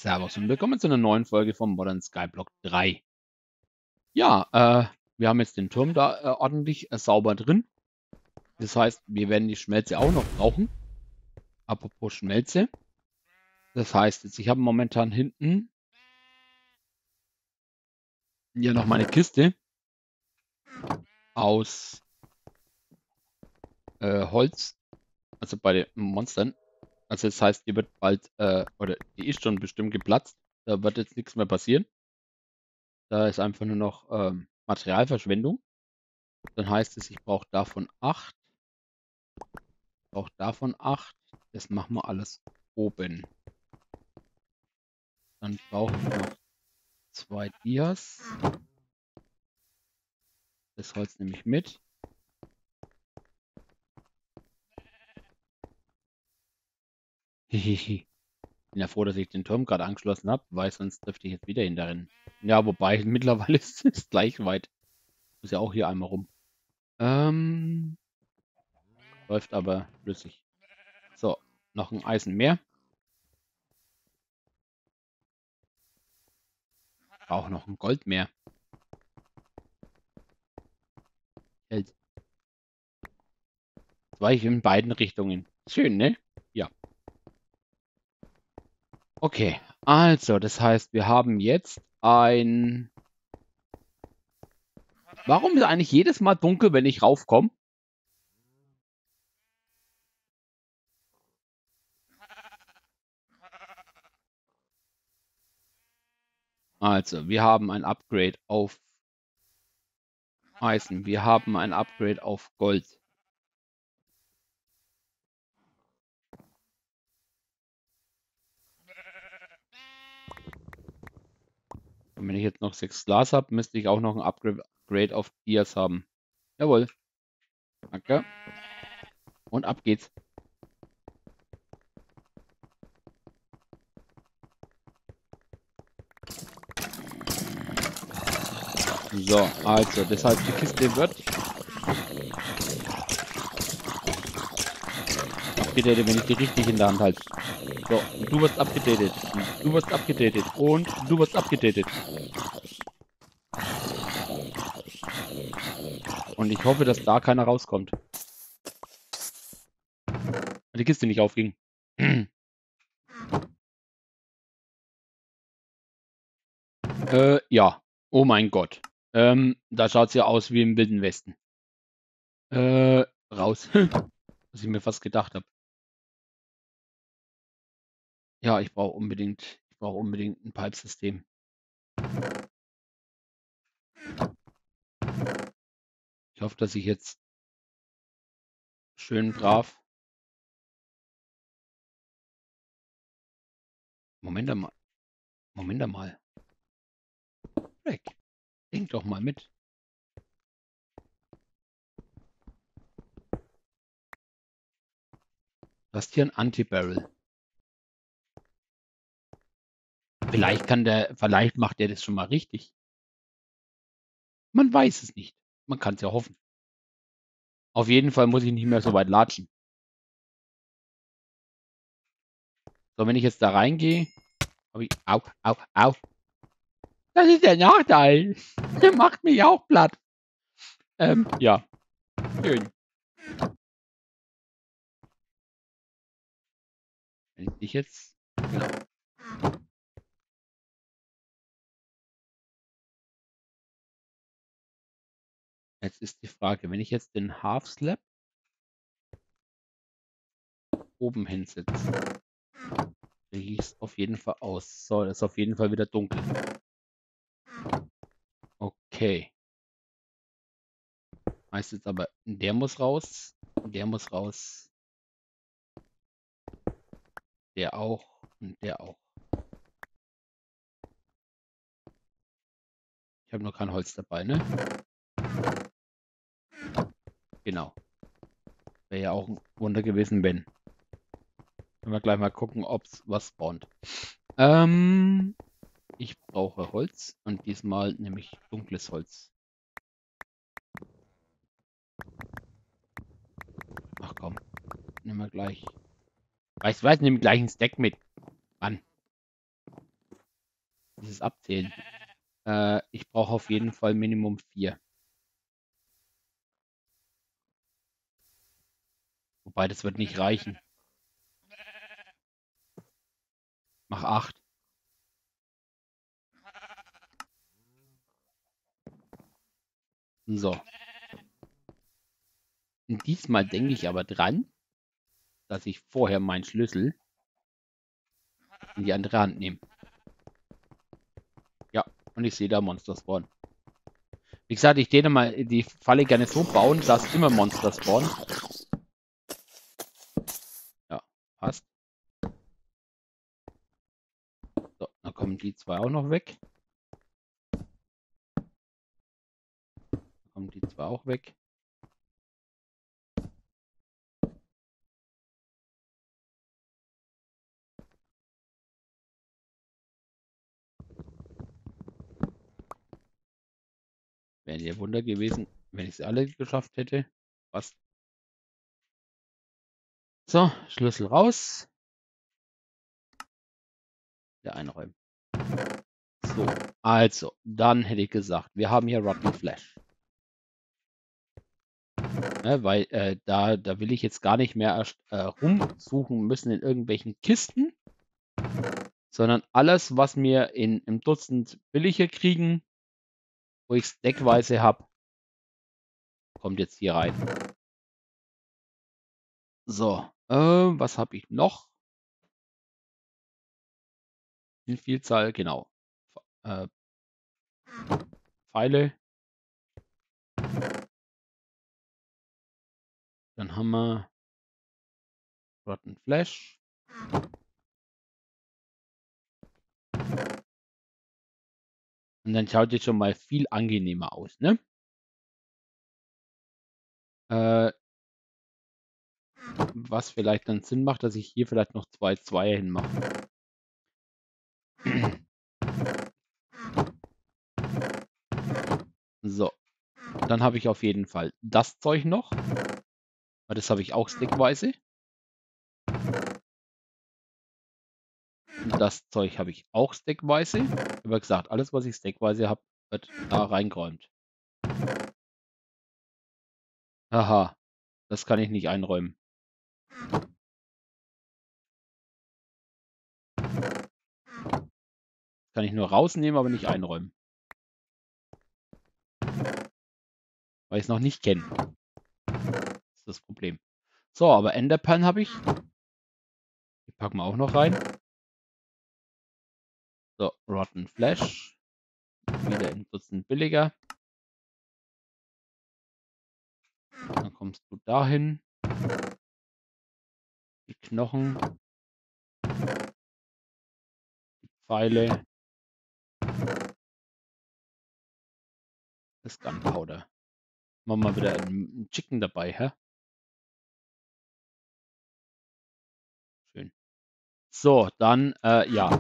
Servus und willkommen zu einer neuen Folge vom Modern Skyblock 3. Ja, wir haben jetzt den Turm da ordentlich sauber drin. Das heißt, wir werden die Schmelze auch noch brauchen. Apropos Schmelze. Das heißt jetzt, ich habe momentan hinten hier noch meine Kiste aus Holz, also bei den Monstern. Also das heißt, die wird bald, oder die ist schon bestimmt geplatzt. Da wird jetzt nichts mehr passieren. Da ist einfach nur noch Materialverschwendung. Dann heißt es, ich brauche davon 8. Auch davon 8. Das machen wir alles oben. Dann brauche ich noch 2 Dias. Das Holz nehme ich mit. Hihihi. Bin ja froh, dass ich den Turm gerade angeschlossen habe, weil sonst dürfte ich jetzt wieder hinterrennen. Ja, wobei mittlerweile ist es gleich weit. Muss ja auch hier einmal rum. Läuft aber flüssig. So, noch ein Eisen mehr. Auch noch ein Gold mehr. Hält. Jetzt war ich in beiden Richtungen. Schön, ne? Ja. Okay, also, das heißt, wir haben jetzt ein... Warum ist eigentlich jedes Mal dunkel, wenn ich raufkomme? Also, wir haben ein Upgrade auf Eisen. Wir haben ein Upgrade auf Gold. Und wenn ich jetzt noch 6 Glas habe, müsste ich auch noch ein Upgrade auf Dias haben. Jawohl. Danke. Und ab geht's. So, also, das heißt, die Kiste wird abgedatet, wenn ich die richtig in der Hand halte. So, du wirst abgedatet. Du wirst abgedatet. Und du wirst abgedatet. Und ich hoffe, dass da keiner rauskommt. Die Kiste nicht aufging. Ja. Oh mein Gott. Da schaut es ja aus wie im Wilden Westen. Raus. Was ich mir fast gedacht habe. Ja, ich brauche unbedingt ein Pipesystem. Ich hoffe, dass ich jetzt schön brav. Moment einmal. Moment einmal. Weg. Denk doch mal mit. Du hast hier ein Anti-Barrel. Vielleicht macht der das schon mal richtig. Man weiß es nicht. Man kann es ja hoffen. Auf jeden Fall muss ich nicht mehr so weit latschen. So, wenn ich jetzt da reingehe, habe ich. Au, au, au. Das ist der Nachteil. Der macht mich auch platt. Ja. Schön. Wenn ich dich jetzt. Genau. Jetzt ist die Frage, wenn ich jetzt den Half Slab oben hinsetze, kriege ich es auf jeden Fall aus. So, das ist auf jeden Fall wieder dunkel. Okay. Heißt jetzt aber, der muss raus, der muss raus, der auch und der auch. Ich habe noch kein Holz dabei, ne? Genau. Wäre ja auch ein Wunder gewesen, wenn. Können wir gleich mal gucken, ob es was spawnt. Ich brauche Holz und diesmal nehme ich dunkles Holz. Ach komm, nehmen wir gleich. Weißt du was, nehmen gleich einen Stack mit. An. Dieses Abzählen. Ich brauche auf jeden Fall Minimum 4. Wobei, das wird nicht reichen. Mach 8. So. Und diesmal denke ich aber dran, dass ich vorher meinen Schlüssel in die andere Hand nehme. Ja, und ich sehe da Monster spawnen. Wie gesagt, ich täte mal die Falle gerne so bauen, dass immer Monster spawnen. Ja, passt. So, dann kommen die zwei auch noch weg. Dann kommen die zwei auch weg. Wäre ja Wunder gewesen, wenn ich sie alle geschafft hätte. Was? So, Schlüssel raus. Der einräumen. So, also, dann hätte ich gesagt, wir haben hier Rotten Flash. Ne, weil da will ich jetzt gar nicht mehr erst rumsuchen müssen in irgendwelchen Kisten, sondern alles, was wir im Dutzend billiger kriegen, wo ich stackweise habe, kommt jetzt hier rein. So, was habe ich noch? In Vielzahl, genau. Pfeile. Dann haben wir Rotten Flash. Und dann schaut es schon mal viel angenehmer aus, ne? Was vielleicht dann Sinn macht, dass ich hier vielleicht noch 2 Zweier hinmache. So, dann habe ich auf jeden Fall das Zeug noch. Aber das habe ich auch stackweise. Und das Zeug habe ich auch stackweise. Aber gesagt, alles, was ich stackweise habe, wird da reingeräumt. Haha, das kann ich nicht einräumen. Kann ich nur rausnehmen, aber nicht einräumen. Weil ich es noch nicht kenne. Das ist das Problem. So, aber Enderperlen habe ich. Die packen wir auch noch rein. So, Rotten Flash. Wieder in Dutzend billiger. Dann kommst du dahin. Die Knochen. Die Pfeile. Das Gunpowder. Machen wir mal wieder einen Chicken dabei, hä? Schön. So, dann, ja.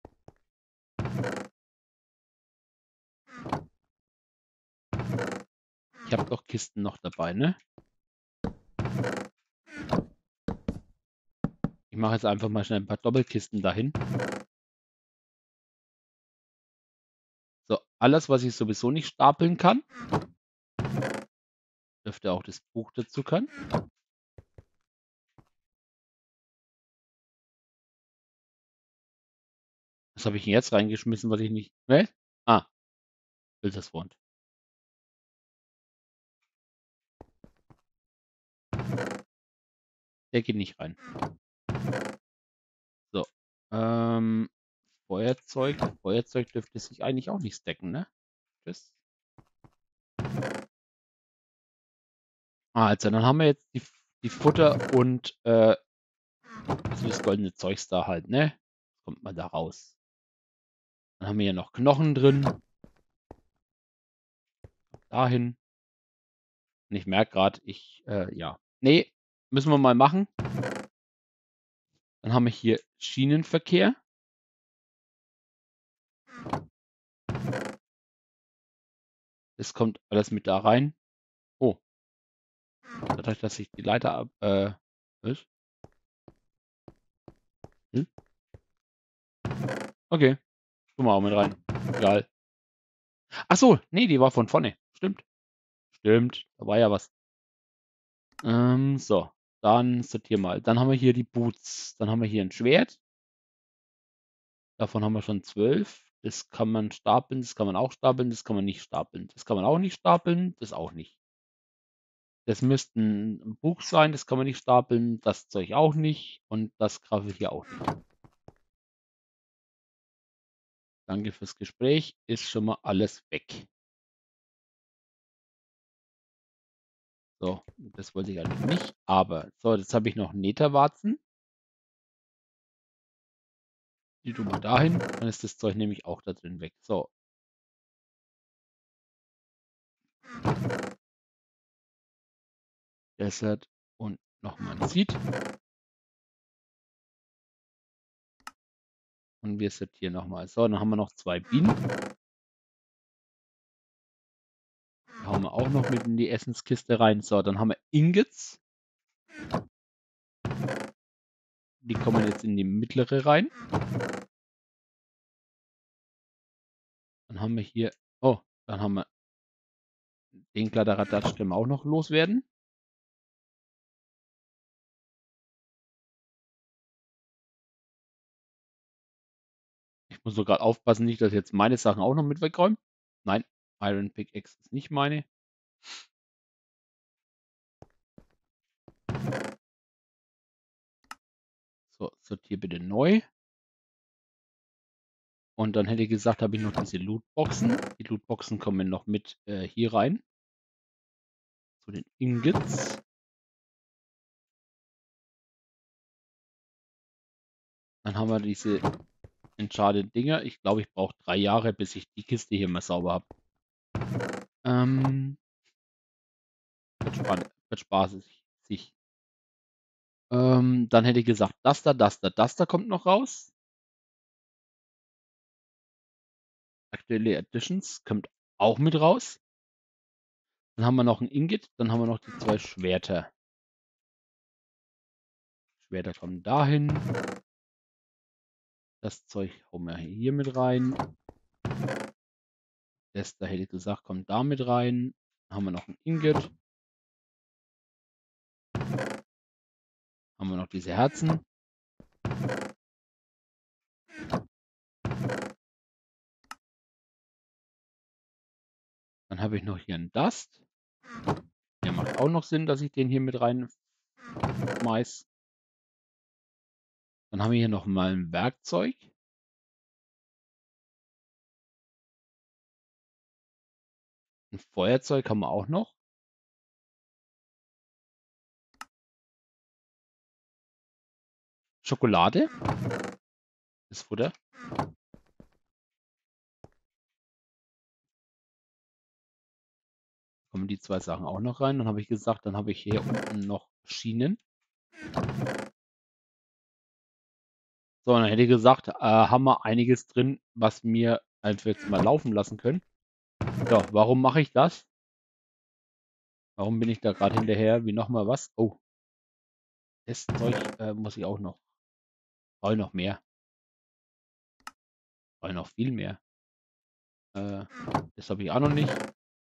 Ich habe doch Kisten noch dabei, ne? Ich mache jetzt einfach mal schnell ein paar Doppelkisten dahin. So, alles, was ich sowieso nicht stapeln kann. Dürfte auch das Buch dazu können. Was habe ich denn jetzt reingeschmissen, was ich nicht... Ne? Ah, Filterswand. Der geht nicht rein. So. Feuerzeug. Feuerzeug dürfte sich eigentlich auch nicht stacken, ne? Das. Also, dann haben wir jetzt die Futter und so das goldene Zeugs da halt, ne? Kommt mal da raus. Dann haben wir hier noch Knochen drin. Dahin. Und ich merke gerade, ja. Nee, müssen wir mal machen. Dann haben wir hier Schienenverkehr. Das kommt alles mit da rein. Oh. Dadurch, dass ich die Leiter ab. Was? Hm? Okay. Guck mal auch mit rein. Egal. Ach so, nee, die war von vorne. Stimmt. Stimmt. Da war ja was. So. Dann sortier mal. Dann haben wir hier die Boots. Dann haben wir hier ein Schwert. Davon haben wir schon 12. Das kann man stapeln, das kann man auch stapeln, das kann man nicht stapeln. Das kann man auch nicht stapeln, das auch nicht. Das müsste ein Buch sein, das kann man nicht stapeln, das Zeug auch nicht und das Graffel hier auch nicht. Danke fürs Gespräch, ist schon mal alles weg. So, das wollte ich eigentlich nicht, aber so, jetzt habe ich noch Netherwarzen. Die tun wir dahin, dann ist das Zeug nämlich auch da drin weg. So. Desert und nochmal ein Seed. Und wir sortieren nochmal. So, dann haben wir noch 2 Bienen. Die hauen wir auch noch mit in die Essenskiste rein. So, dann haben wir Ingots. Die kommen jetzt in die mittlere rein. Dann haben wir hier, oh, dann haben wir den Kladderadatsch, den wir auch noch loswerden. Ich muss so gerade aufpassen, nicht, dass ich jetzt meine Sachen auch noch mit wegräume. Nein, Iron Pickaxe ist nicht meine. So, sortiere bitte neu. Und dann hätte ich gesagt, habe ich noch diese Lootboxen. Die Lootboxen kommen noch mit hier rein. Zu den Ingots. Dann haben wir diese Enchanted Dinger. Ich glaube, ich brauche 3 Jahre, bis ich die Kiste hier mal sauber habe. Wird spaßig. Dann hätte ich gesagt, das da kommt noch raus. Aktuelle Editions kommt auch mit raus. Dann haben wir noch ein Ingot, dann haben wir noch die 2 Schwerter. Schwerter kommen dahin. Das Zeug hauen wir hier mit rein. Das da hätte ich gesagt, kommt da mit rein. Dann haben wir noch ein Ingot. Haben wir noch diese Herzen. Dann habe ich noch hier einen Dust. Der macht auch noch Sinn, dass ich den hier mit rein schmeiß. Dann haben wir hier noch mal ein Werkzeug. Ein Feuerzeug haben wir auch noch. Schokolade. Das Futter. Kommen die 2 Sachen auch noch rein. Dann habe ich gesagt, dann habe ich hier unten noch Schienen. So, dann hätte ich gesagt, haben wir einiges drin, was wir einfach jetzt mal laufen lassen können. So, warum mache ich das? Warum bin ich da gerade hinterher? Wie nochmal was? Oh, das Zeug muss ich auch noch. Brauche ich noch mehr. Brauche ich noch viel mehr. Das habe ich auch noch nicht.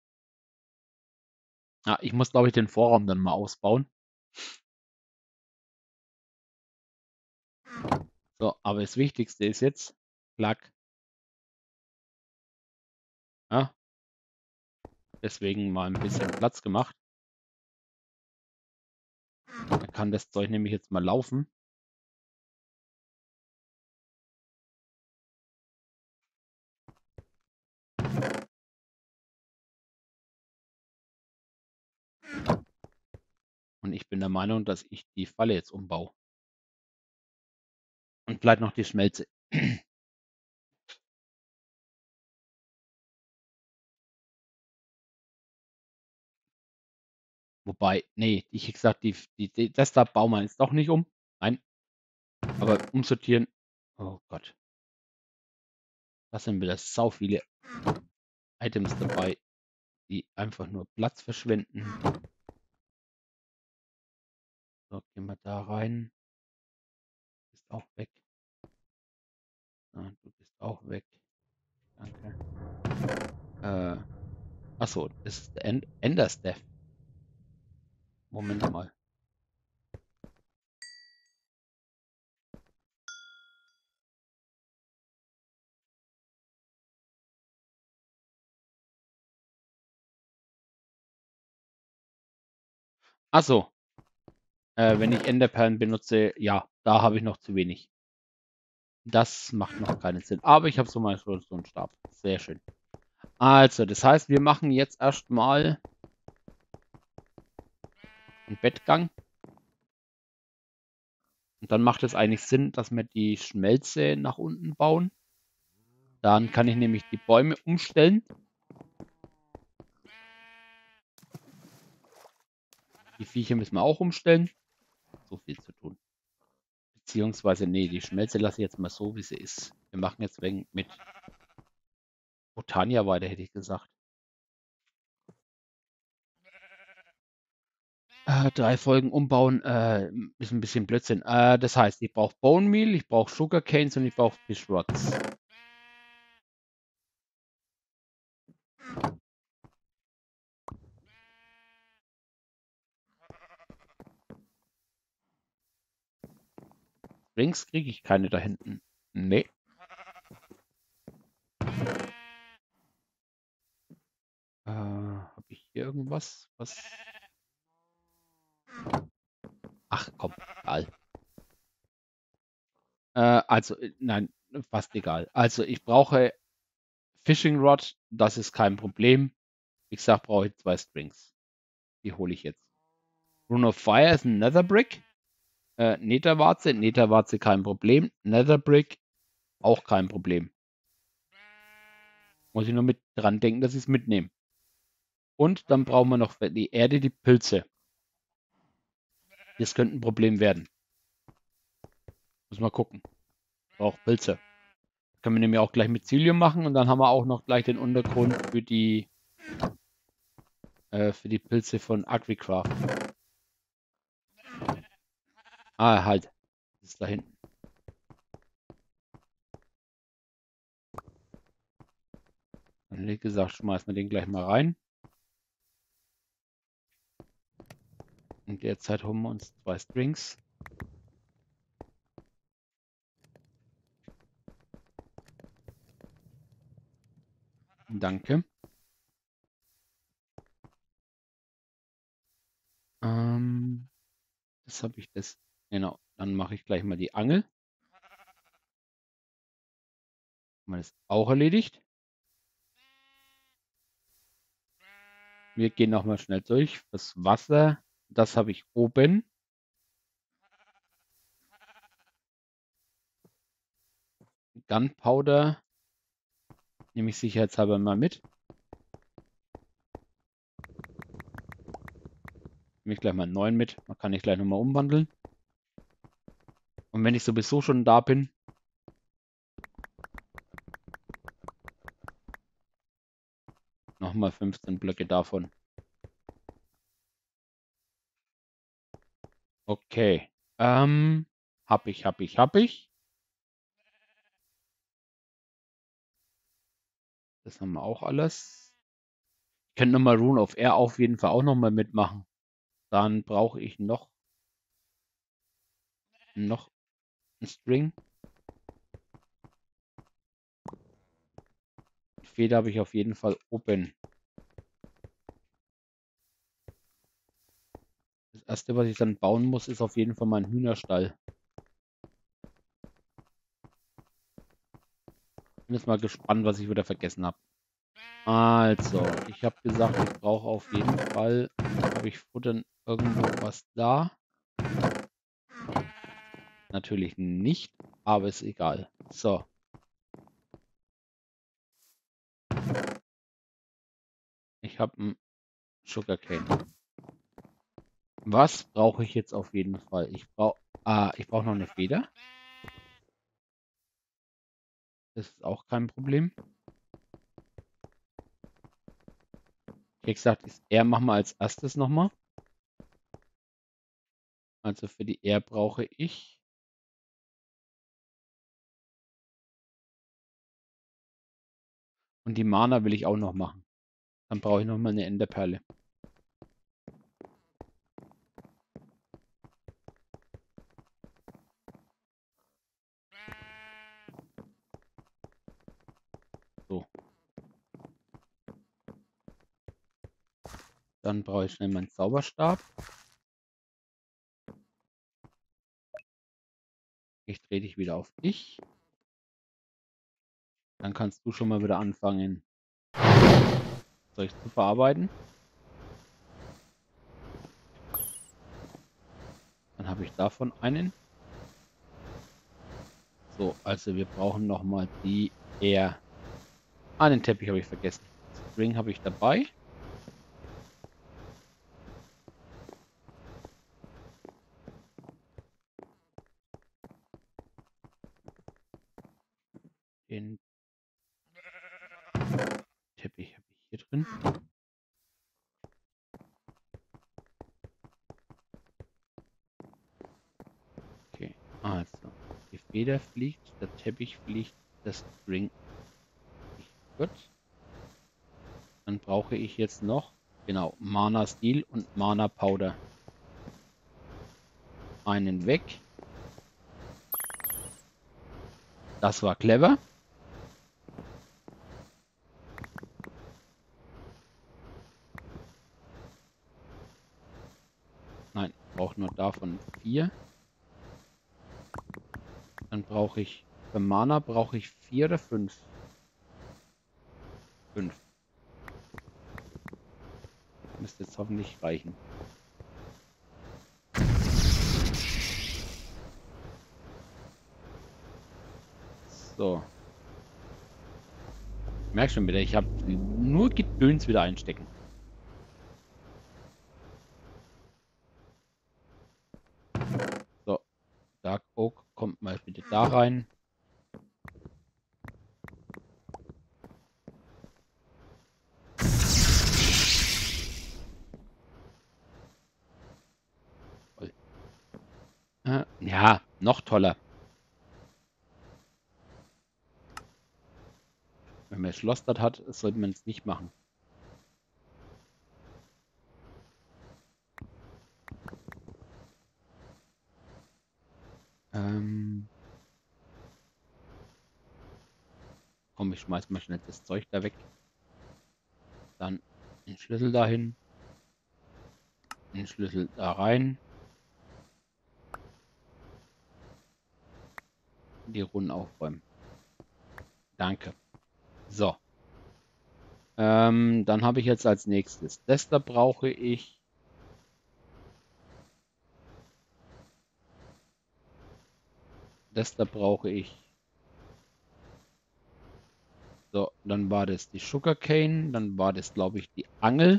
Ja, ich muss, glaube ich, den Vorraum dann mal ausbauen. So, aber das Wichtigste ist jetzt, Plug. Ja, deswegen mal ein bisschen Platz gemacht. Dann kann das Zeug nämlich jetzt mal laufen. Und ich bin der Meinung, dass ich die Falle jetzt umbaue. Und bleibt noch die Schmelze. Wobei, nee, ich hätte gesagt, das da bauen wir jetzt doch nicht um. Nein, aber umsortieren. Oh Gott, das sind wieder sau viele Items dabei, die einfach nur Platz verschwenden. So, gehen wir da rein. Bist auch weg. Ja, du bist auch weg. Achso, das ist der Ender's Death. Moment mal. Achso, wenn ich Enderperlen benutze, ja, da habe ich noch zu wenig. Das macht noch keinen Sinn. Aber ich habe so mal so einen Stab. Sehr schön. Also, das heißt, wir machen jetzt erstmal einen Bettgang. Und dann macht es eigentlich Sinn, dass wir die Schmelze nach unten bauen. Dann kann ich nämlich die Bäume umstellen. Die Viecher müssen wir auch umstellen. So viel zu tun. Beziehungsweise, nee, die Schmelze lasse ich jetzt mal so, wie sie ist. Wir machen jetzt wegen mit Botania weiter, hätte ich gesagt. 3 Folgen umbauen ist ein bisschen Blödsinn. Das heißt, ich brauche Bone Meal, ich brauche Sugar Canes und ich brauche Fish Rods. Rings kriege ich keine da hinten. Nee. Habe ich hier irgendwas? Was? Ach komm, egal. Nein, fast egal. Also ich brauche Fishing Rod, das ist kein Problem. Wie gesagt, brauche ich 2 Strings. Die hole ich jetzt. Rune of Fire ist ein Nether Brick. Netherwarze kein Problem. Nether Brick auch kein Problem. Muss ich nur mit dran denken, dass ich es mitnehme. Und dann brauchen wir noch für die Erde die Pilze. Das könnte ein Problem werden. Muss mal gucken. Braucht Pilze. Können wir nämlich auch gleich mit Psyllium machen und dann haben wir auch noch gleich den Untergrund für die Pilze von Agricraft. Ah, halt. Das ist da hinten. Dann wie gesagt, schmeißen wir den gleich mal rein. In der Zeit holen wir uns 2 Strings. Danke. Das habe ich das. Genau. Dann mache ich gleich mal die Angel. Haben wir das auch erledigt. Wir gehen nochmal schnell durch. Das Wasser, das habe ich oben. Gunpowder nehme ich sicherheitshalber mal mit. Nehme ich gleich mal 9 mit. Man kann ich gleich nochmal umwandeln. Und wenn ich sowieso schon da bin, nochmal 15 Blöcke davon. Okay. Hab ich. Das haben wir auch alles. Ich könnte nochmal Rune of Air auf jeden Fall auch nochmal mitmachen. Dann brauche ich noch einen String. Feder habe ich auf jeden Fall oben. Das erste, was ich dann bauen muss, ist auf jeden Fall mein Hühnerstall. Bin jetzt mal gespannt, was ich wieder vergessen habe. Also, ich habe gesagt, ich brauche auf jeden Fall, habe ich Futter irgendwo was da? Natürlich nicht, aber ist egal. So. Ich habe einen Sugarcane. Was brauche ich jetzt auf jeden Fall? Ich brauche noch eine Feder. Das ist auch kein Problem. Wie gesagt, R machen wir als erstes nochmal. Also für die R brauche ich und die Mana will ich auch noch machen. Dann brauche ich nochmal eine Enderperle. So. Dann brauche ich schnell meinen Zauberstab. Ich drehe dich wieder auf dich. Dann kannst du schon mal wieder anfangen, Zeug zu verarbeiten. Dann habe ich davon einen. So, also wir brauchen nochmal die eher. Ah, den Teppich habe ich vergessen. String habe ich dabei. Den Teppich habe ich hier drin. Okay, also die Feder fliegt, der Teppich fliegt, das String fliegt. Gut. Dann brauche ich jetzt noch, genau, Mana Steel und Mana Powder. Einen weg. Das war clever. Nein, ich brauche nur davon 4. Dann brauche ich, für Mana brauche ich 4 oder 5. 5. Müsste jetzt hoffentlich reichen. So. Ich merke schon wieder, ich habe nur Gedöns wieder einstecken. So. Dark Oak kommt mal bitte da rein. Ja, noch toller. Wenn man Schloss dort hat, sollte man es nicht machen. Komm, ich schmeiß mal schnell das Zeug da weg. Dann den Schlüssel dahin. Den Schlüssel da rein. Die Runden aufräumen. Danke. So. Dann habe ich jetzt als nächstes. Das da brauche ich. Das da brauche ich. So, dann war das die Sugarcane. Dann war das, glaube ich, die Angel.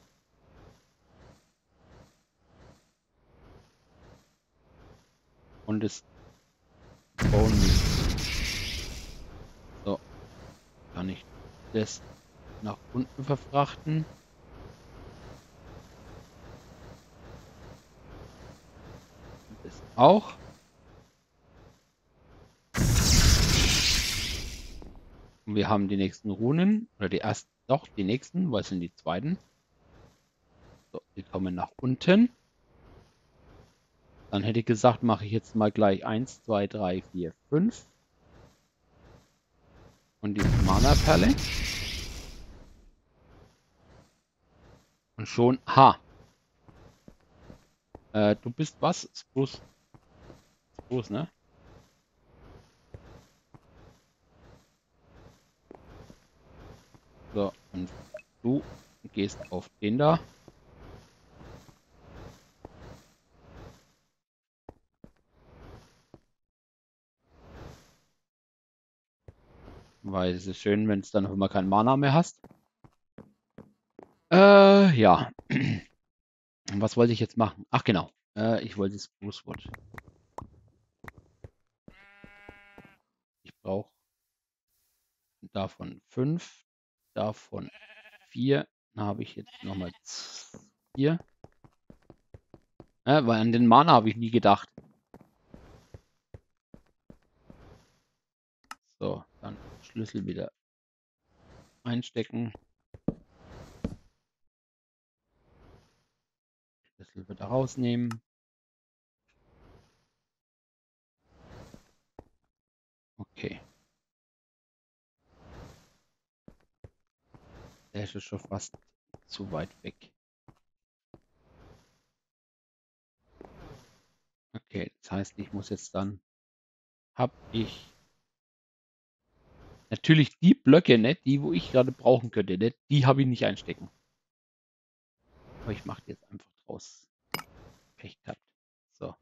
Und das Bone Meal. So, kann ich das nach unten verfrachten. Das auch. Und wir haben die nächsten Runen. Oder die ersten, doch, die nächsten, weil es sind die zweiten. So, die kommen nach unten. Dann hätte ich gesagt, mache ich jetzt mal gleich 1, 2, 3, 4, 5. Und die Mana-Perle. Und schon, du bist was? Spruce. Spruce, ne? So, und du gehst auf den da. Weil es ist schön, wenn es dann auch mal kein Mana mehr hast. Ja. Was wollte ich jetzt machen? Ach genau. Ich wollte Spruce Wood. Ich brauche davon 5, davon 4. Dann habe ich jetzt nochmal 4. Weil an den Mana habe ich nie gedacht. So, dann Schlüssel wieder einstecken. Schlüssel wieder rausnehmen. Okay. Der ist schon fast zu weit weg. Okay, das heißt, ich muss jetzt dann, habe ich natürlich die Blöcke, ne, die, wo ich gerade brauchen könnte, ne, die habe ich nicht einstecken. Aber ich mache die jetzt einfach draus. Pech gehabt. So.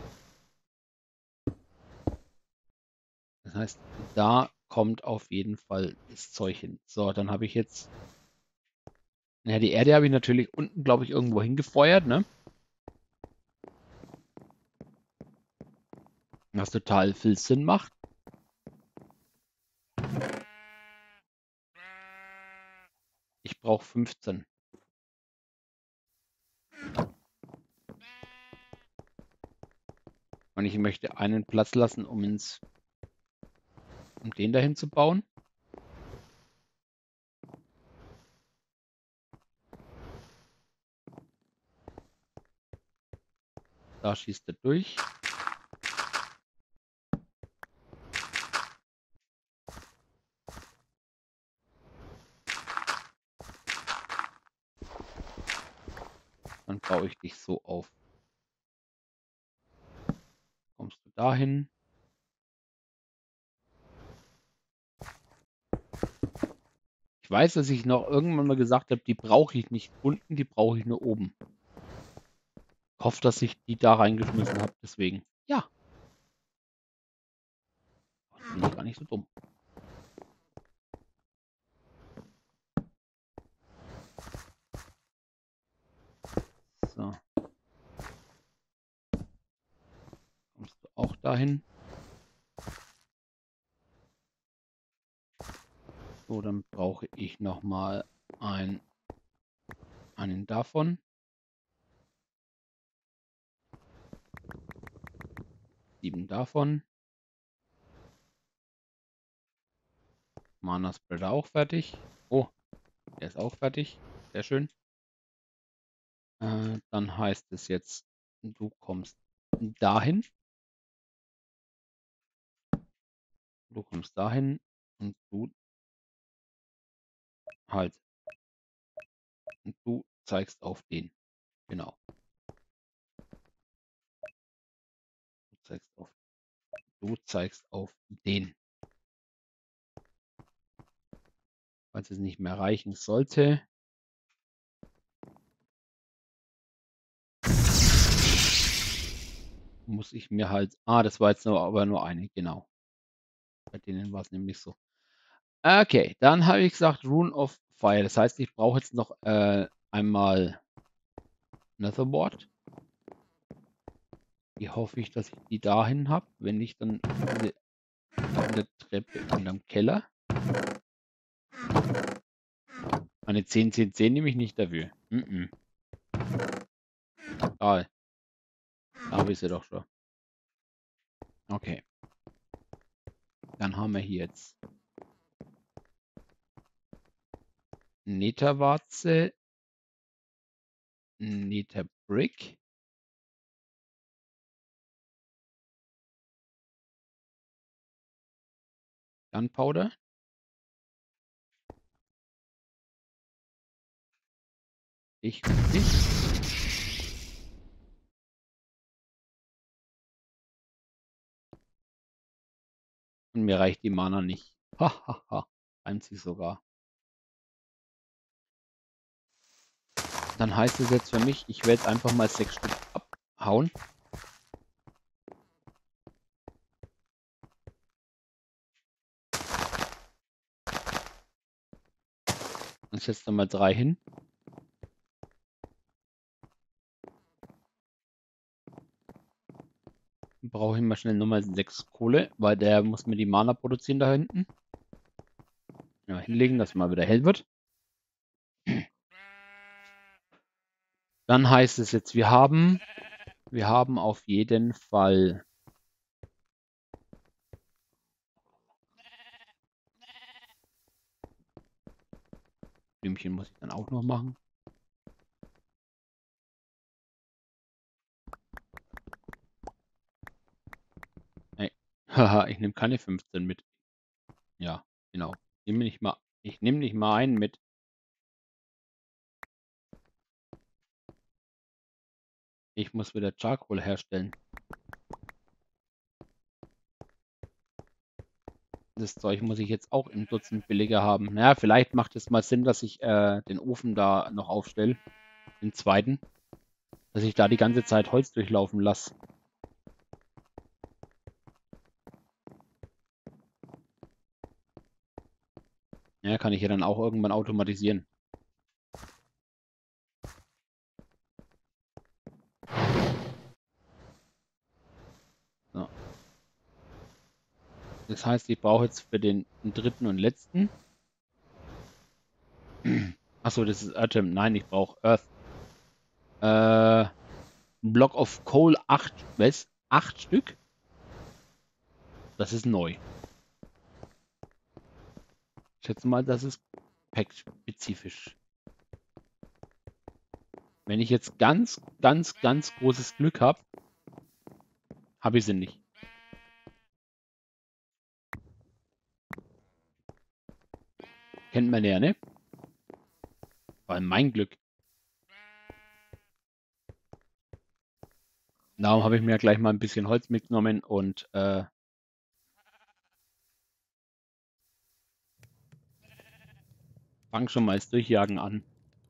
Das heißt, da kommt auf jeden Fall das Zeug hin. So, dann habe ich jetzt, naja, die Erde habe ich natürlich unten, glaube ich, irgendwo hingefeuert, ne? Was total viel Sinn macht. Ich brauche 15. Und ich möchte einen Platz lassen, um den dahin zu bauen. Da schießt er durch. Dann baue ich dich so auf. Kommst du dahin? Ich weiß, dass ich noch irgendwann mal gesagt habe, die brauche ich nicht unten, die brauche ich nur oben. Ich hoffe, dass ich die da reingeschmissen habe, deswegen. Ja. Bin ich gar nicht so dumm. So. Kommst du auch dahin? So, dann brauche ich nochmal einen davon. 7 davon. Mana Spreader auch fertig. Oh, der ist auch fertig. Sehr schön. Dann heißt es jetzt, du kommst dahin. Du kommst dahin und du halt. Und du zeigst auf den. Genau. Du zeigst auf den. Falls es nicht mehr reichen sollte. Muss ich mir halt. Ah, das war jetzt aber nur eine, genau. Bei denen war es nämlich so. Okay, dann habe ich gesagt Rune of Fire. Das heißt, ich brauche jetzt noch einmal Netherboard. Die hoffe ich, dass ich die dahin habe. Wenn nicht, dann in der Treppe unterm Keller. Eine 10 nehme ich nicht dafür. Da habe ich sie doch schon. Okay. Dann haben wir hier jetzt Netherwarze, Netherbrick. Gunpowder. Ich und ich. Und mir reicht die Mana nicht. Hahaha. Einzig sogar. Dann heißt es jetzt für mich, ich werde einfach mal 6 Stück abhauen. Und setze dann mal 3 hin. Dann brauche ich mal schnell nochmal 6 Kohle, weil der muss mir die Mana produzieren da hinten. Ja, hinlegen, dass mal wieder hell wird. Dann heißt es jetzt, wir haben auf jeden Fall Blümchen muss ich dann auch noch machen. Haha, ich nehme keine 15 mit. Ja, genau. Ich nehme nicht mal einen mit. Ich muss wieder Charcoal herstellen. Das Zeug muss ich jetzt auch im Dutzend billiger haben. Naja, vielleicht macht es mal Sinn, dass ich den Ofen da noch aufstelle. Den zweiten. Dass ich da die ganze Zeit Holz durchlaufen lasse. Ja, kann ich ja dann auch irgendwann automatisieren. So. Das heißt, ich brauche jetzt für den dritten und letzten. Achso, das ist Atom. Nein, ich brauche Earth. Block of Coal 8. Was? 8 Stück? Das ist neu. Ich schätze mal, das ist pack-spezifisch. Wenn ich jetzt ganz großes Glück habe, habe ich sie nicht. Kennt man ja, ne? Vor allem mein Glück. Darum habe ich mir gleich mal ein bisschen Holz mitgenommen und fang schon mal das Durchjagen an.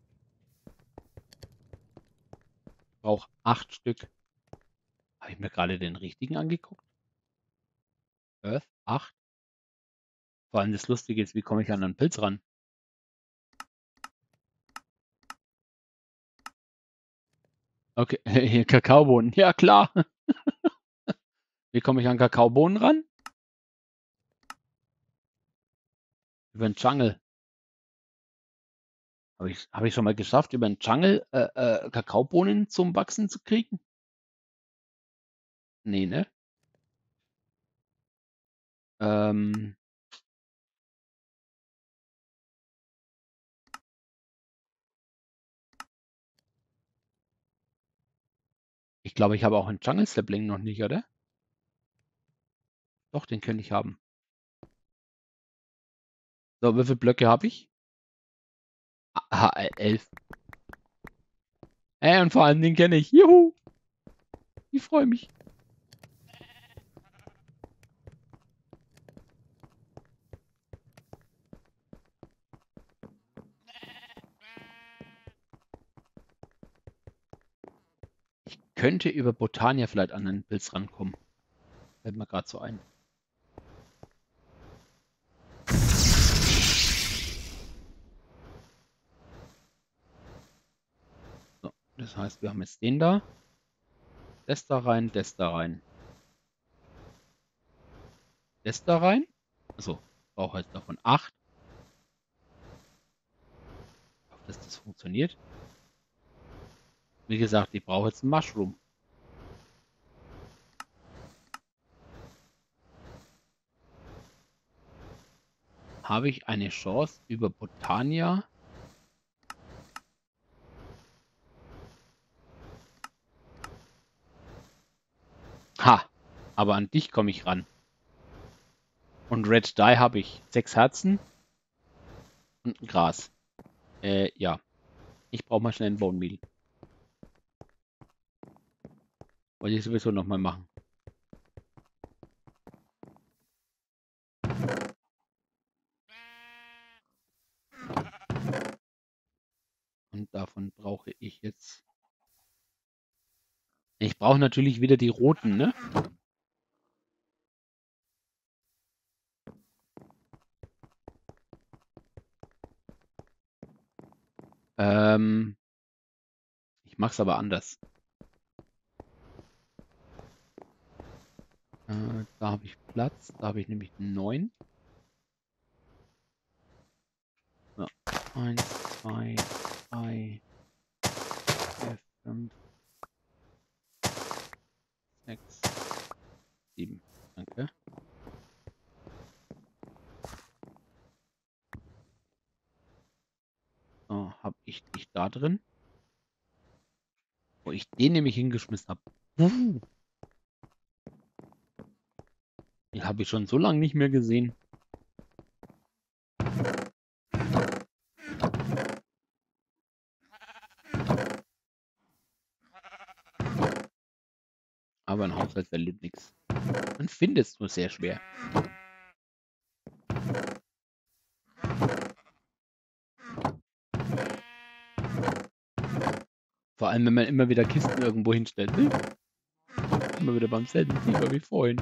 Brauche 8 Stück. Habe ich mir gerade den richtigen angeguckt? Earth 8. Vor allem das Lustige ist, wie komme ich an einen Pilz ran? Okay, hier Kakaobohnen. Ja, klar. Wie komme ich an Kakaobohnen ran? Über den Jungle. Hab ich schon mal geschafft, über den Jungle Kakaobohnen zum Wachsen zu kriegen? Nee, ne? Ähm, ich glaube, ich habe auch einen Jungle Sapling noch nicht, oder? Doch, den könnte ich haben. So, wie viele Blöcke habe ich? Aha, 11. Und vor allem den kenne ich. Juhu! Ich freue mich. Ich könnte über Botania vielleicht an einen Pilz rankommen. Fällt mir gerade so ein. So, das heißt, wir haben jetzt den da. Das da rein, das da rein. Das da rein. Also, ich brauche jetzt davon 8. Ich hoffe, dass das funktioniert. Wie gesagt, ich brauche jetzt einen Mushroom. Habe ich eine Chance über Botania? Ha! Aber an dich komme ich ran. Und Red Dye habe ich 6 Herzen und ein Gras. Ja. Ich brauche mal schnell ein Bone Meal. Wollte ich sowieso nochmal machen. Und davon brauche ich jetzt. Ich brauche natürlich wieder die roten, ne? Ähm, ich mache es aber anders. Da habe ich Platz. Da habe ich nämlich 9. So. 1, 2, 3, 4, 5, 6, 7. Danke. So, habe ich dich da drin. Wo ich den nämlich hingeschmissen habe. Den habe ich schon so lange nicht mehr gesehen. Aber ein Haushalt verliert nichts. Man findet es nur sehr schwer. Vor allem, wenn man immer wieder Kisten irgendwo hinstellt. Ne? Immer wieder beim selben Thema wie vorhin.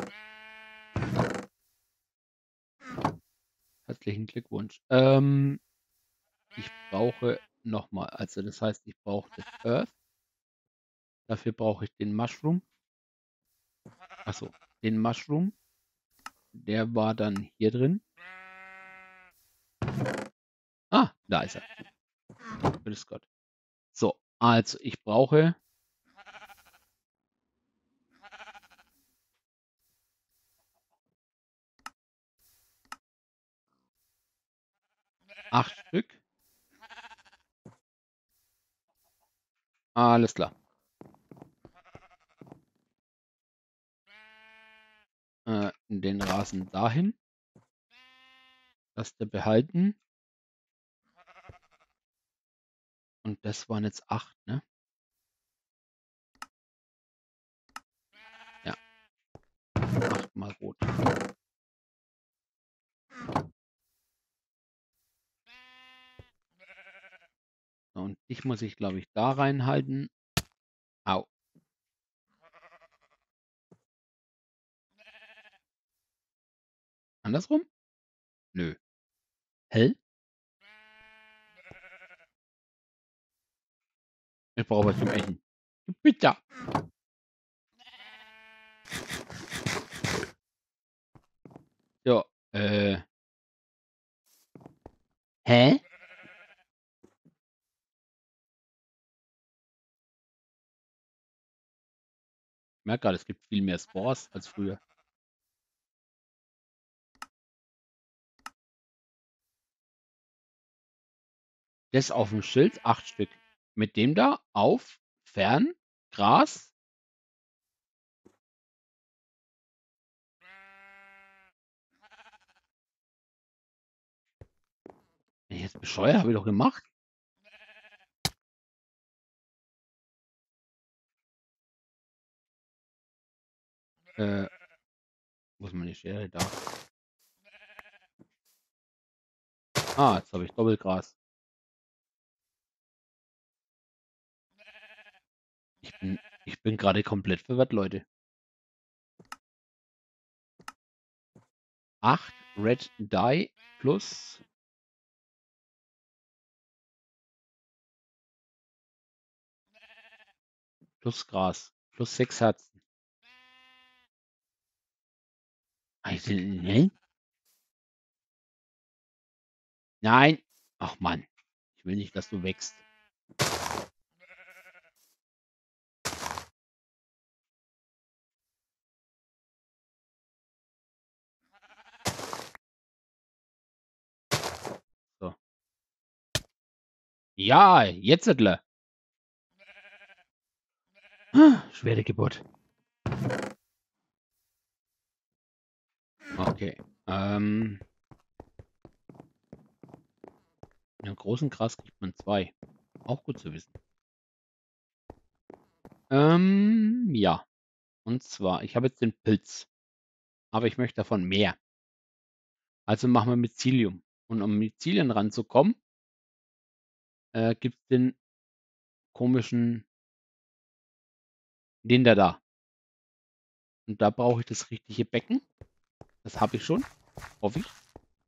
Herzlichen Glückwunsch. Ich brauche nochmal, also das heißt, ich brauche das Earth. Dafür brauche ich den Mushroom. Achso, den Mushroom. Der war dann hier drin. Ah, da ist er. Grüß Gott. So, also ich brauche 8 Stück. Alles klar. Den Rasen dahin. Das der behalten. Und das waren jetzt 8, ne? Ja. 8 mal rot. So, und dich muss ich, glaube ich, da reinhalten. Au. Andersrum? Nö. Hell? Ich brauche was zum Essen. Bitte. So, hä? Ich merke gerade, es gibt viel mehr Spores als früher. Das auf dem Schild, 8 Stück. Mit dem da auf, fern, Gras. Bin ich jetzt bescheuert? Habe ich doch gemacht. Wo ist meine Schere da? Ah, jetzt habe ich Doppelgras. Ich bin gerade komplett verwirrt, Leute. 8 Red Dye plus Gras. Plus 6 Herzen. Also, ne? Nein. Ach Mann. Ich will nicht, dass du wächst. So. Ja, jetzt ettle. Schwere Geburt. Okay. In einem großen Gras kriegt man 2. Auch gut zu wissen. Ja. Und zwar, ich habe jetzt den Pilz. Aber ich möchte davon mehr. Also machen wir Mycelium. Und um Mycelien ranzukommen, gibt es den komischen Linder da. Und da brauche ich das richtige Becken. Das habe ich schon. Hoffe ich.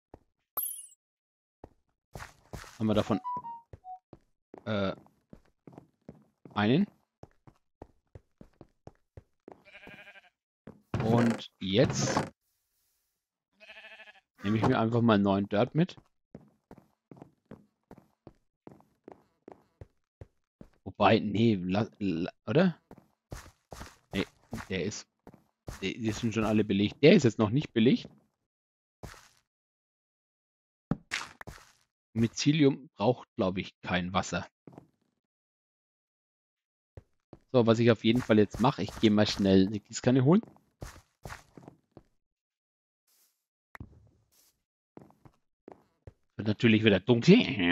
Haben wir davon einen. Und jetzt nehme ich mir einfach mal 9 Dirt mit. Wobei, nee, oder? Nee, die sind schon alle belegt. Der ist jetzt noch nicht belegt. Mycelium braucht, glaube ich, kein Wasser. So, was ich auf jeden Fall jetzt mache, ich gehe mal schnell eine Gießkanne holen. Wird natürlich wieder dunkel.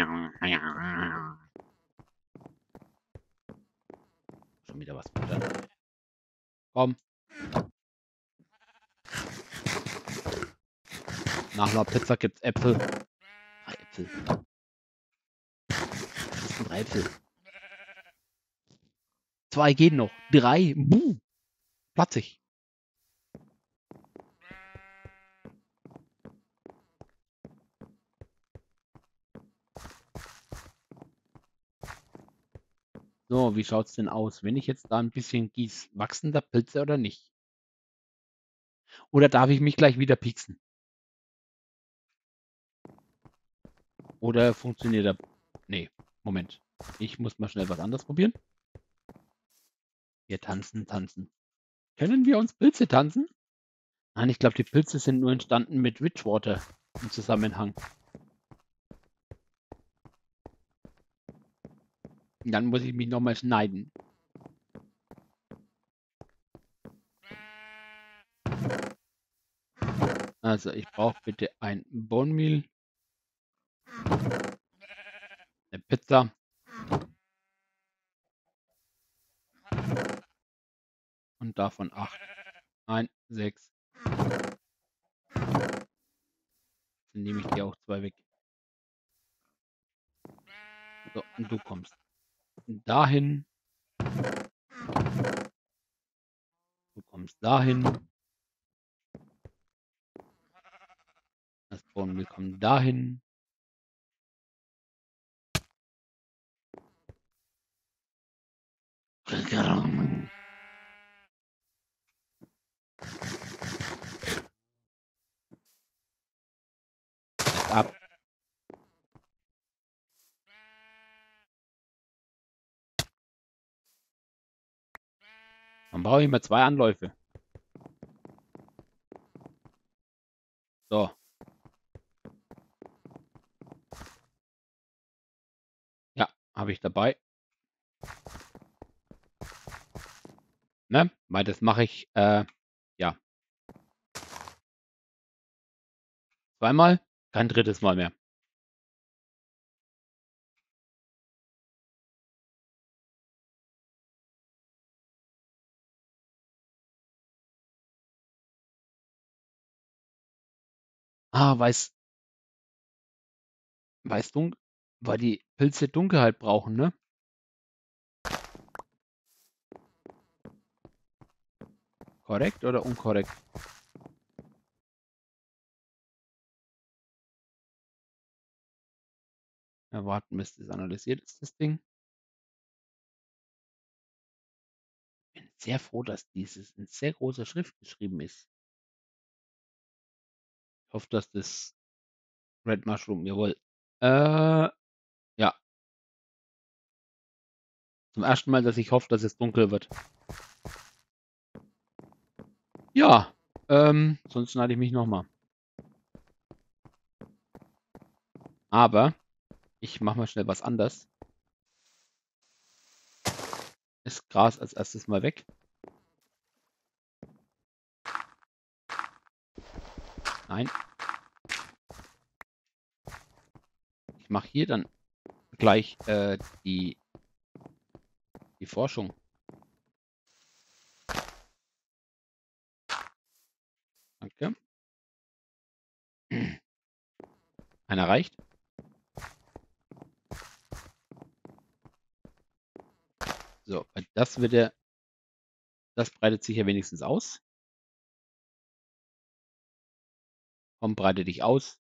Schon wieder was futtern. Komm. Nach einer Pizza gibt's Äpfel. 3 Äpfel. Was ist denn 3 Äpfel? 2 gehen noch. 3. Buh. Platzig. So, wie schaut's denn aus? Wenn ich jetzt da ein bisschen gieße, wachsen da Pilze oder nicht? Oder darf ich mich gleich wieder pieksen? Oder funktioniert er? Nee, Moment. Ich muss mal schnell was anderes probieren. Wir tanzen, tanzen. Können wir uns Pilze tanzen? Nein, ich glaube, die Pilze sind nur entstanden mit Witchwater im Zusammenhang. Dann muss ich mich nochmal schneiden. Also, ich brauche bitte ein Bone Meal, eine Pizza und davon 8. 1, 6. Dann nehme ich dir auch 2 weg. So, und du kommst dahin. Du kommst dahin. Das Bone Meal kommt dahin. Ab. Dann brauche ich immer 2 Anläufe. So. Ja, habe ich dabei. Ne? Weil das mache ich, ja, zweimal, kein drittes Mal mehr. Ah, weiß dunkel, weil die Pilze Dunkelheit brauchen, ne? Korrekt oder unkorrekt? Erwarten, bis das analysiert ist, das Ding. Bin sehr froh, dass dieses in sehr großer Schrift geschrieben ist. Ich hoffe, dass das Red Mushroom, jawohl. Ja, zum ersten Mal, dass ich hoffe, dass es dunkel wird. Ja, sonst schneide ich mich nochmal. Aber ich mache mal schnell was anderes. Ist Gras als erstes mal weg. Nein. Ich mache hier dann gleich die Forschung. Danke. Einer reicht. So, das breitet sich ja wenigstens aus. Komm, breite dich aus.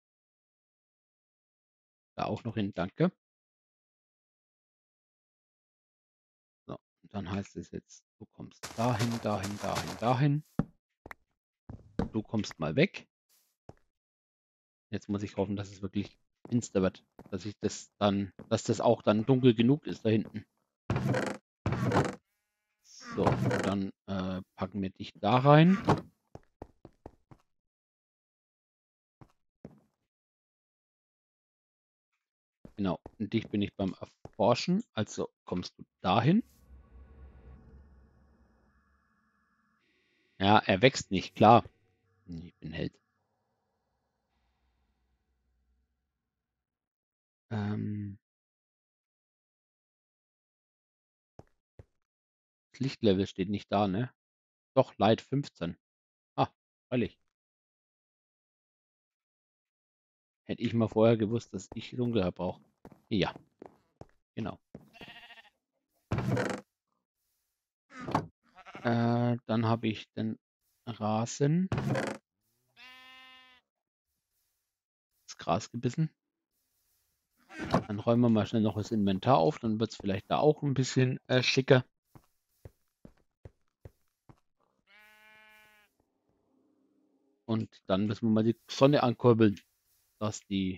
Da auch noch hin, danke. So, dann heißt es jetzt, du kommst dahin, dahin, dahin, dahin. Du kommst mal weg. Jetzt muss ich hoffen, dass es wirklich finster wird. Dass das auch dann dunkel genug ist da hinten. So, dann packen wir dich da rein. Genau, und dich bin ich beim Erforschen. Also kommst du dahin. Ja, er wächst nicht, klar. Ich bin Held. Das Lichtlevel steht nicht da, ne? Doch, Light 15. Ah, freilich. Hätte ich mal vorher gewusst, dass ich dunkel brauche. Ja, genau. Dann habe ich den Rasen. Das Gras gebissen. Dann räumen wir mal schnell noch das Inventar auf, dann wird es vielleicht da auch ein bisschen schicker. Und dann müssen wir mal die Sonne ankurbeln, dass die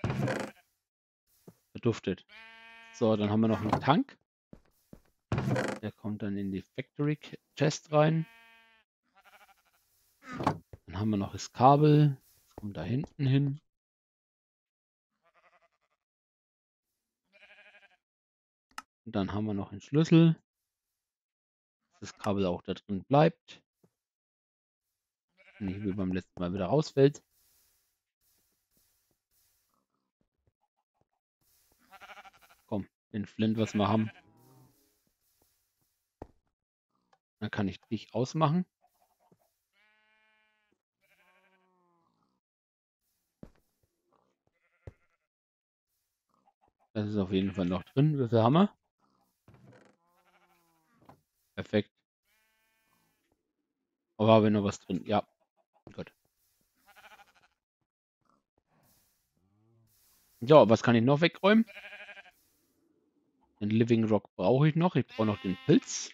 verduftet. So, dann haben wir noch einen Tank. Der kommt dann in die Factory Chest rein. Dann haben wir noch das Kabel. Das kommt da hinten hin. Und dann haben wir noch einen Schlüssel, dass das Kabel auch da drin bleibt. Nicht wie beim letzten Mal wieder rausfällt. Komm, den Flint, was wir haben. Dann kann ich dich ausmachen. Das ist auf jeden Fall noch drin. Wie viel haben wir? Perfekt. Aber haben wir noch was drin? Ja, gut. Ja, was kann ich noch wegräumen? Den Living Rock brauche ich noch. Ich brauche noch den Pilz.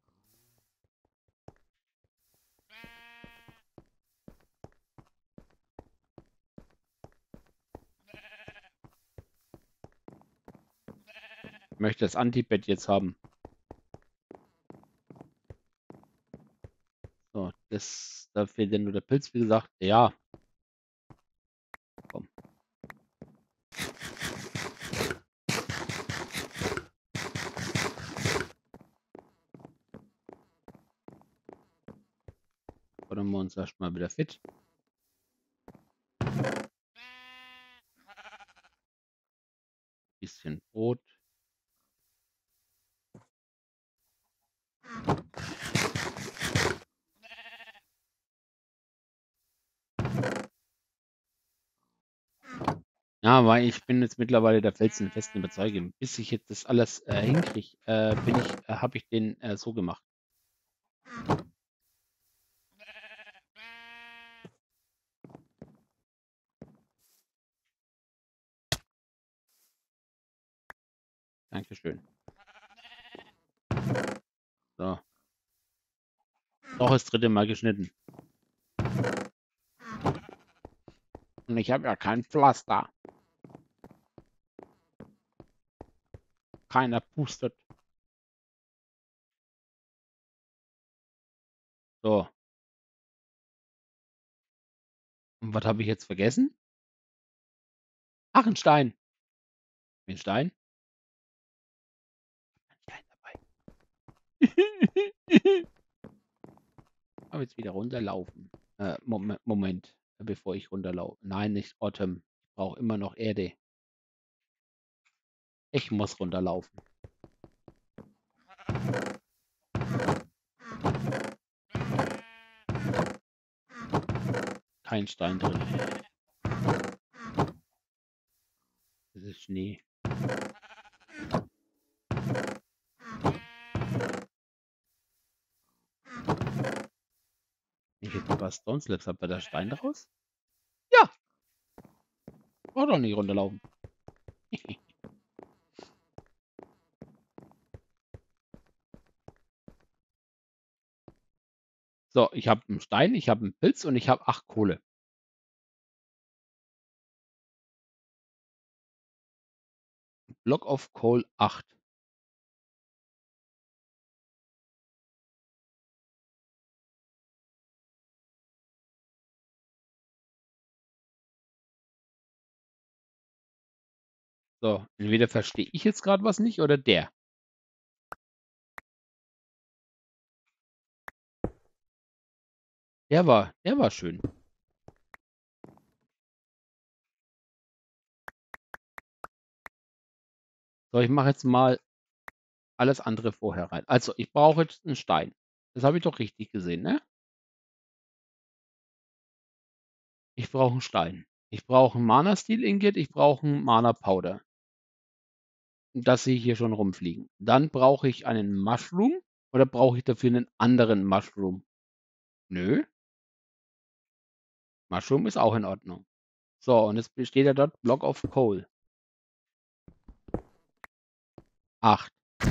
Ich möchte das Antibett jetzt haben. So, da fehlt ja nur der Pilz, wie gesagt. Ja. Komm. Fordern wir uns erstmal wieder fit. Bisschen Brot. Ja, weil ich bin jetzt mittlerweile der felsenfesten Überzeugung. Bis ich jetzt das alles hinkriege, habe ich den so gemacht. Dankeschön. So. Doch das dritte Mal geschnitten. Und ich habe ja kein Pflaster. Keiner pustet. So. Und was habe ich jetzt vergessen? Ach, ein Stein. Ein Stein? Ein Stein dabei. Aber jetzt wieder runterlaufen. Moment, bevor ich runterlaufe. Nein, nicht Autumn. Ich brauche immer noch Erde. Ich muss runterlaufen. Kein Stein drin. Das ist Schnee. Wenn ich jetzt ein paar Stone Slips habe, bei der Stein draus? Ja! Brauch doch nicht runterlaufen. So, ich habe einen Stein, ich habe einen Pilz und ich habe 8 Kohle. Block of Coal 8. So, entweder verstehe ich jetzt gerade was nicht oder der. Der war schön. So, ich mache jetzt mal alles andere vorher rein. Also, ich brauche jetzt einen Stein. Das habe ich doch richtig gesehen, ne? Ich brauche einen Stein. Ich brauche 'n Mana Steel Ingot, ich brauche 'n Mana Powder. Das sehe ich hier schon rumfliegen. Dann brauche ich einen Mushroom oder brauche ich dafür einen anderen Mushroom? Nö, Mushroom ist auch in Ordnung. So, und jetzt besteht ja dort Block of Coal. 8.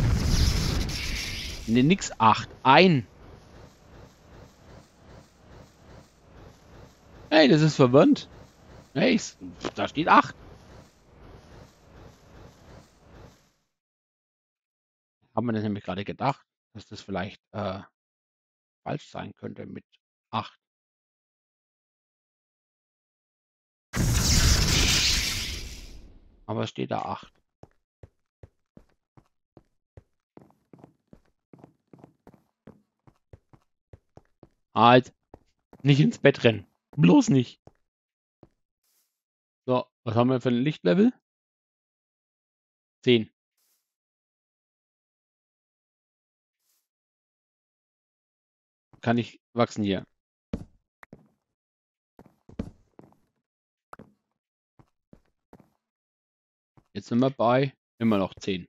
Ne, nix 8. Ein. Hey, das ist verwirrend. Hey, da steht 8. Haben wir das nämlich gerade gedacht, dass das vielleicht falsch sein könnte mit 8. Aber es steht da 8. Halt, nicht ins Bett rennen. Bloß nicht. So, was haben wir für ein Lichtlevel? 10. Kann ich wachsen hier. Jetzt sind wir bei immer noch 10.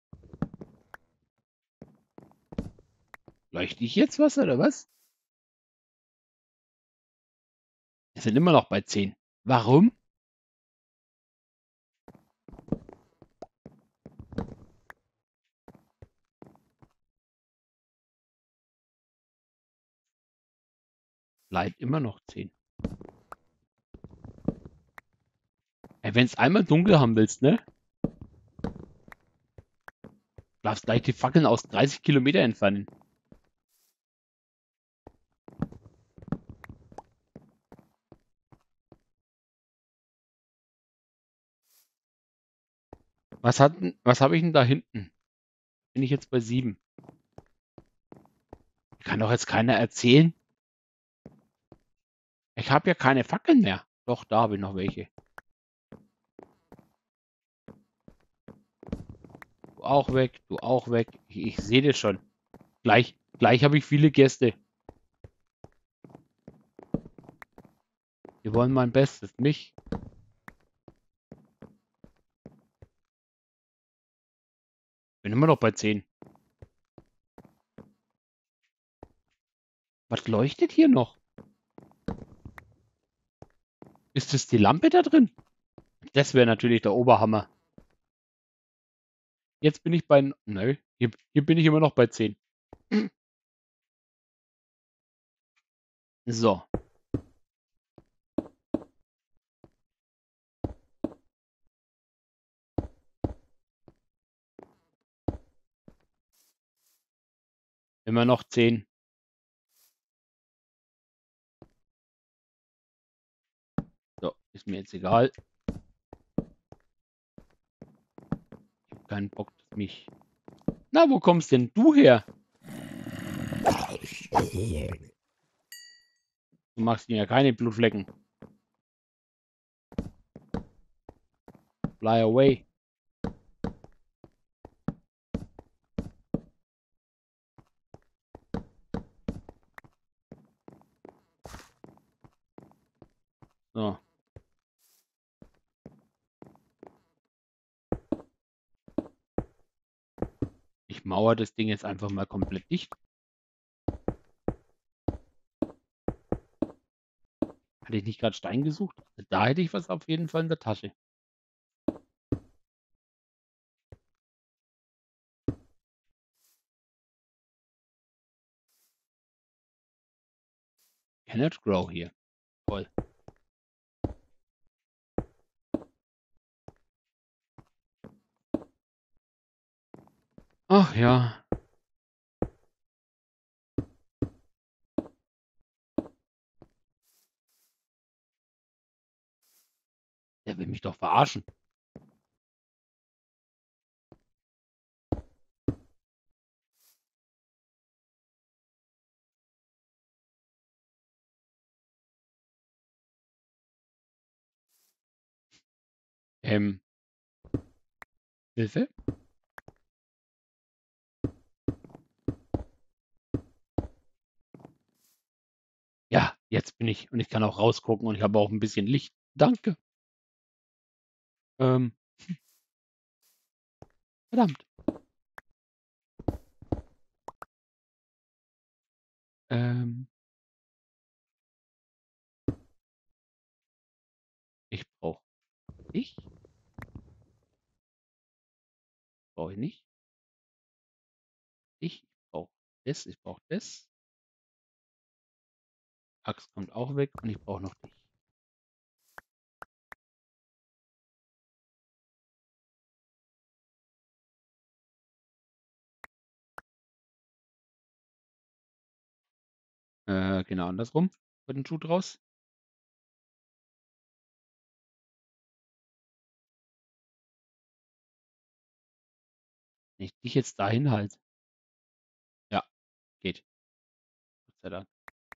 Leuchte ich jetzt was oder was? Wir sind immer noch bei 10. Warum? Bleibt immer noch 10. Ey, wenn es einmal dunkel haben willst, ne? Darfst gleich die Fackeln aus 30 Kilometer entfernen. Was habe ich denn da hinten? Bin ich jetzt bei 7? Kann doch jetzt keiner erzählen. Ich habe ja keine Fackeln mehr. Doch, da habe ich noch welche. Du auch weg, du auch weg. Ich sehe das schon. Gleich habe ich viele Gäste. Die wollen mein Bestes, mich. Bin immer noch bei 10. Was leuchtet hier noch? Ist das die Lampe da drin? Das wäre natürlich der Oberhammer. Jetzt bin ich bei... Nö, hier bin ich immer noch bei 10. So. Immer noch 10. So, ist mir jetzt egal. Ich habe keinen Bock, dass mich... Na, wo kommst denn du her? Du machst mir ja keine Blutflecken. Fly away. So. Ich mauere das Ding jetzt einfach mal komplett dicht. Hatte ich nicht gerade Stein gesucht? Da hätte ich was auf jeden Fall in der Tasche. Cannot grow hier. Toll. Ach ja. Der will mich doch verarschen. Ähm, Hilfe? Ja, jetzt bin ich und ich kann auch rausgucken und ich habe auch ein bisschen Licht. Danke. Ähm, verdammt. Ähm, ich brauche dich. Brauche ich nicht. Ich brauche das. Ich brauche das. Axt kommt auch weg und ich brauche noch dich. Genau andersrum. Wird ein Schuh draus. Wenn ich dich jetzt dahin halte. Ja, geht. Gott sei Dank.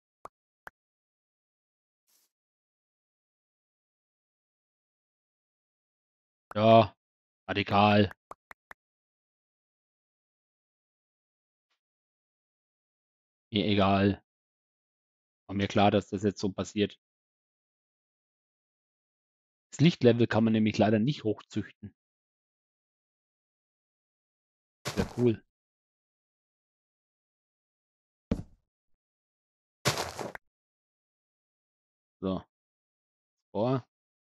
Ja, radikal. Mir egal. War mir klar, dass das jetzt so passiert. Das Lichtlevel kann man nämlich leider nicht hochzüchten. Wäre cool. So, vor.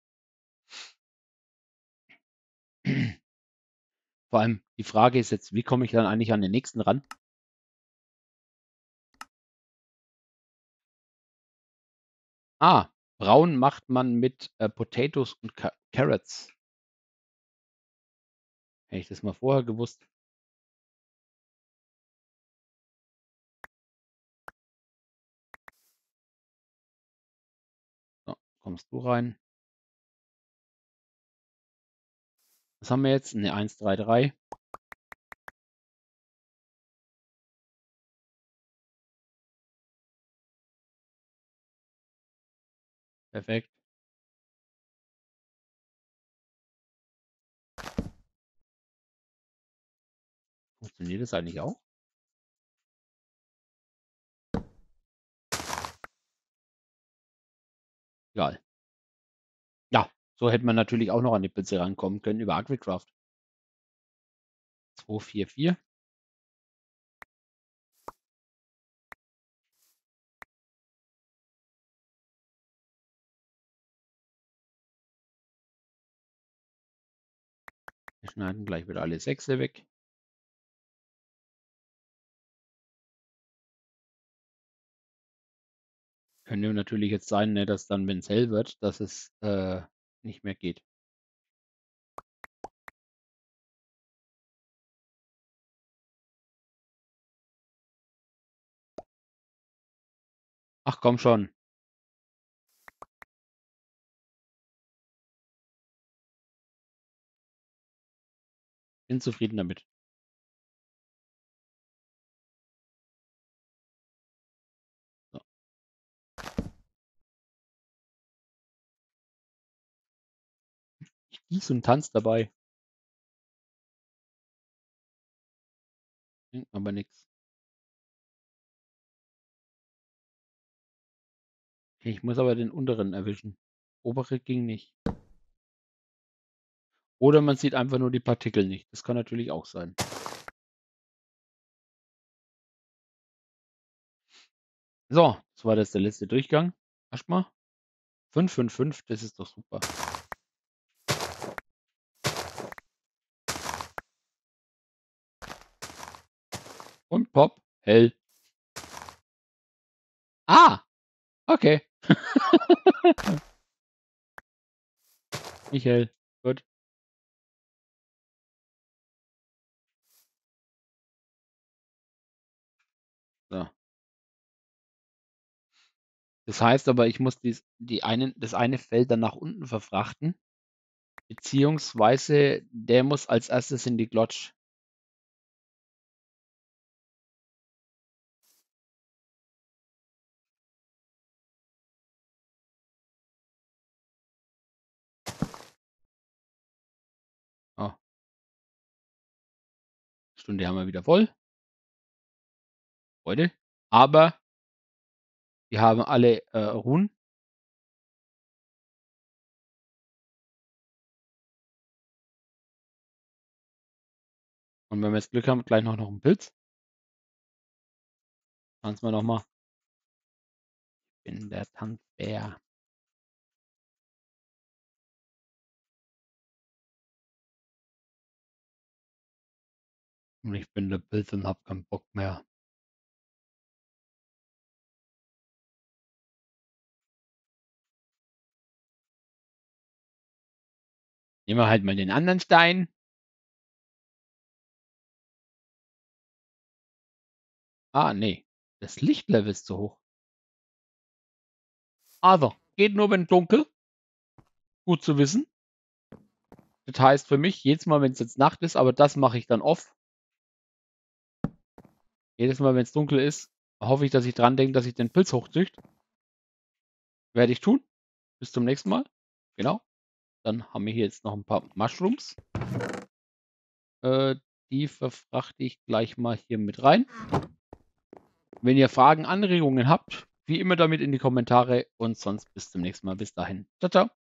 Vor allem, die Frage ist jetzt, wie komme ich dann eigentlich an den nächsten ran? Ah, braun macht man mit Potatoes und Carrots. Hätte ich das mal vorher gewusst. So, kommst du rein. Was haben wir jetzt? Eine 133. Perfekt. Funktioniert das eigentlich auch? Egal. Ja, so hätte man natürlich auch noch an die Pilze rankommen können über Agricraft. 244. Wir schneiden gleich wieder alle Sechse weg. Könnte natürlich jetzt sein, ne, dass dann, wenn es hell wird, dass es nicht mehr geht. Ach komm schon. Bin zufrieden damit. So. Ich gieße und tanze dabei. Aber nichts. Okay, ich muss aber den unteren erwischen. Obere ging nicht. Oder man sieht einfach nur die Partikel nicht. Das kann natürlich auch sein. So, das war das der letzte Durchgang. Erstmal. 555, das ist doch super. Und Pop, hell. Ah, okay. Nicht hell. Gut. So. Das heißt aber, ich muss das eine Feld dann nach unten verfrachten. Beziehungsweise der muss als erstes in die Glotsch. Oh, Stunde haben wir wieder voll. Heute. Aber wir haben alle Ruhen. Und wenn wir jetzt Glück haben, gleich noch einen Pilz. Tanzen wir nochmal. Ich bin der Tanzbär. Und ich bin der Pilz und hab keinen Bock mehr. Nehmen wir halt mal den anderen Stein. Ah, nee. Das Lichtlevel ist zu hoch. Also, geht nur, wenn dunkel. Gut zu wissen. Das heißt für mich, jedes Mal, wenn es jetzt Nacht ist, aber das mache ich dann off. Jedes Mal, wenn es dunkel ist, hoffe ich, dass ich dran denke, dass ich den Pilz hochzüchte. Werde ich tun. Bis zum nächsten Mal. Genau. Dann haben wir hier jetzt noch ein paar Mushrooms. Die verfrachte ich gleich mal hier mit rein. Wenn ihr Fragen, Anregungen habt, wie immer damit in die Kommentare und sonst bis zum nächsten Mal. Bis dahin. Ciao, ciao.